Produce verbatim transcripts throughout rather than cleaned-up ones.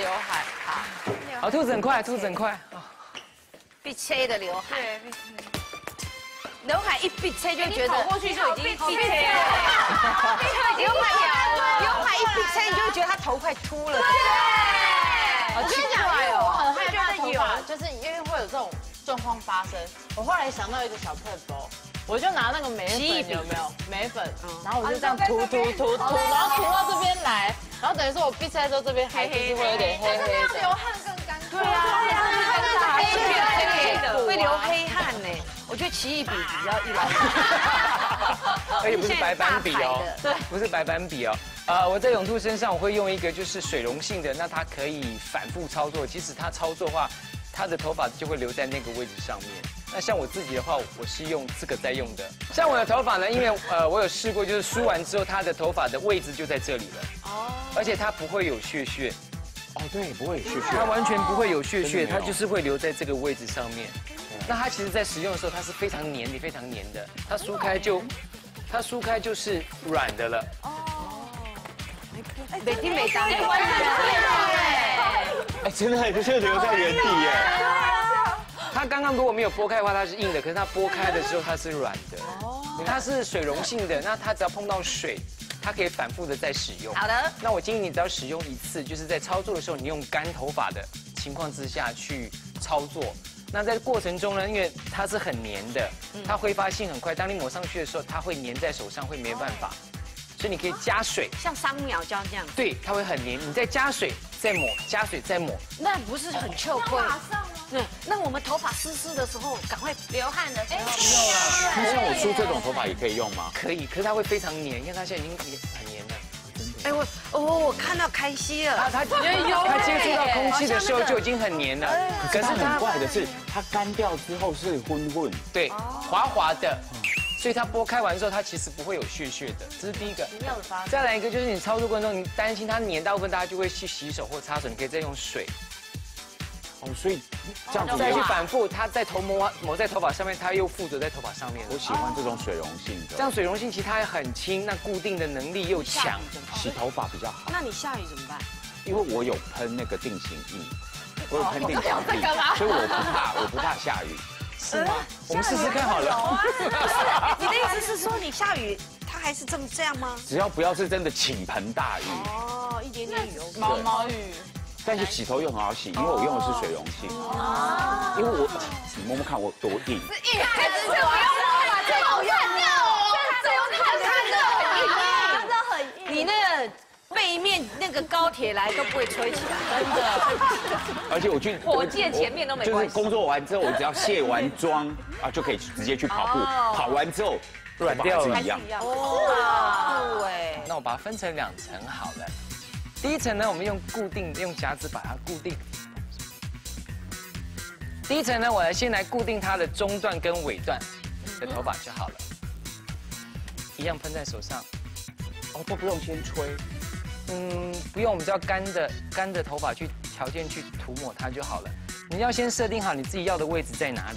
刘海，好。 好，兔子很快，兔子很快。 必切的刘海。对，刘海一必切就觉得跑过去就已经必切了。 刘海刘海一必切，你就会觉得他头快秃了。 对。 好奇怪我哦。 很害怕头发，就是因为会有这种状况发生。我后来想到一个小配包。 我就拿那个眉粉有没有眉粉，然后我就这样涂涂涂涂，然后涂到这边来，然后等于说我闭起来之后这边还就是会有点黑黑的。 流汗更干净。 对啊，黑黑黑的，会流黑汗呢。我觉得奇异笔比较一来， 而且不是白板笔哦，对，不是白板笔哦。呃，我在永兔身上我会用一个就是水溶性的，那它可以反复操作，即使它操作的话，它的头发就会留在那个位置上面。 那像我自己的话，我是用这个在用的。像我的头发呢，因为呃我有试过，就是梳完之后，它的头发的位置就在这里了。哦。而且它不会有屑屑。 哦，对，不会有屑屑。 它完全不会有屑屑，它就是会留在这个位置上面。那它其实在使用的时候，它是非常黏的，非常黏的。它梳开就，它梳开就是软的了。哦。 每天每当哎， 完全哎，真的就是留在原地耶。 它刚刚如果没有剥开的话，它是硬的；可是它剥开的时候，它是软的。哦，它是水溶性的，那它只要碰到水，它可以反复的再使用。 好的。那我建议你只要使用一次，就是在操作的时候，你用干头发的情况之下去操作。那在过程中呢，因为它是很黏的，它挥发性很快，当你抹上去的时候，它会粘在手上，会没办法。所以你可以加水， 像桑苗胶这样。 对，它会很黏。你再加水，再抹，加水再抹。 那不是很臭贵？马上。 对，那我们头发湿湿的时候，赶快流汗的时候， 需要啊。那像我梳这种头发也可以用吗？ 可以，可是它会非常黏，因为它现在已经黏很黏了。 哎，我哦，我看到开心了。 它它它接触到空气的时候就已经很黏了。 可是很怪的是，它干掉之后是混混， 对，滑滑的。 所以它剥开完之后，它其实不会有屑屑的，这是第一个。再来一个就是你操作过程中，你担心它黏，大部分大家就会去洗手或擦手，你可以再用水。 哦，所以这样子再去反复，它在头抹抹在头发上面，它又附着在头发上面。 我喜欢这种水溶性的。 这样水溶性其实它也很轻，那固定的能力又强， 洗头发比较好。 那你下雨怎么办？ 因为我有喷那个定型液，我有喷定型液，所以我不怕，我不怕下雨。 是吗？我们试试看好了。 不是，你的意思是说你下雨，它还是这么这样吗？ 只要不要是真的倾盆大雨。 哦，一点点雨。 毛毛雨。 但是洗头又很好洗，因为我用的是水溶性。哦。因为我，你摸摸看我多硬。 是硬还是不要摸了？这好用哦。这有看看这很硬，真的很硬。 你那个。 背面那个高铁来都不会吹起来，真的。 而且我去火箭前面都没关系。 就是工作完之后，我只要卸完妆啊，就可以直接去跑步。跑完之后软掉了一样。 哦，对。 那我把它分成两层好了。第一层呢，我们用固定用夹子把它固定。第一层呢，我来先来固定它的中段跟尾段的头发就好了。一样喷在手上。 哦，都不用先吹。 嗯，不用，我们只要干的干的头发去条件去涂抹它就好了。你要先设定好你自己要的位置在哪里，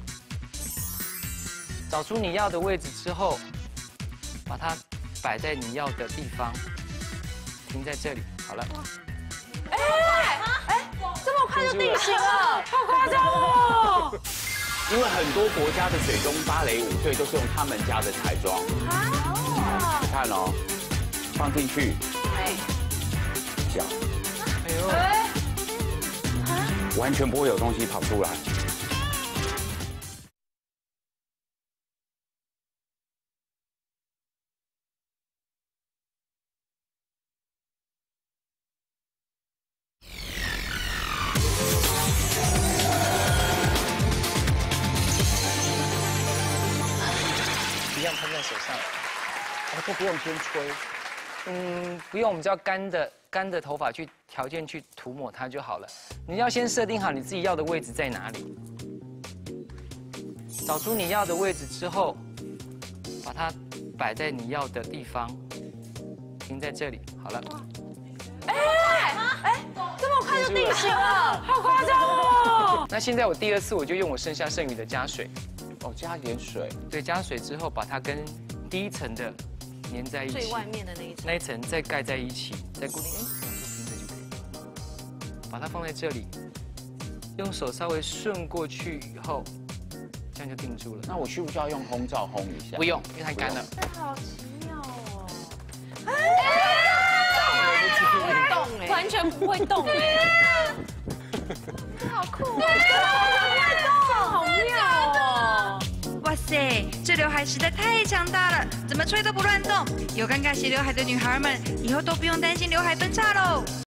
找出你要的位置之后，把它摆在你要的地方，停在这里，好了。 哎哎，这么快就定型了，好夸张哦！ 因为很多国家的水中芭蕾舞队都是用他们家的彩妆。啊！你看哦，放进去。 脚，哎呦，完全不会有东西跑出来。 一样喷在手上， 哦，这不用先吹。 嗯，不用，我们只要干的干的头发去条件去涂抹它就好了。你要先设定好你自己要的位置在哪里，找出你要的位置之后，把它摆在你要的地方，停在这里，好了。 哎哎，这么快就定型了，好夸张哦！ 那现在我第二次我就用我剩下剩余的加水， 哦，加一点水。 对，加水之后把它跟第一层的。 粘在一起， 最外面的那一层， 那一层再盖在一起，再固定，哎，平着就可以。 把它放在这里，用手稍微顺过去以后，这样就定住了。 那我需不需要用烘罩烘一下？ 不用，因为太干了。 好奇妙哦！ 不会动哎， 完全不会动哎， 好酷哦！ 好妙哦！ 哇塞，这刘海实在太强大了，怎么吹都不乱动。有尴尬斜刘海的女孩们，以后都不用担心刘海分叉喽。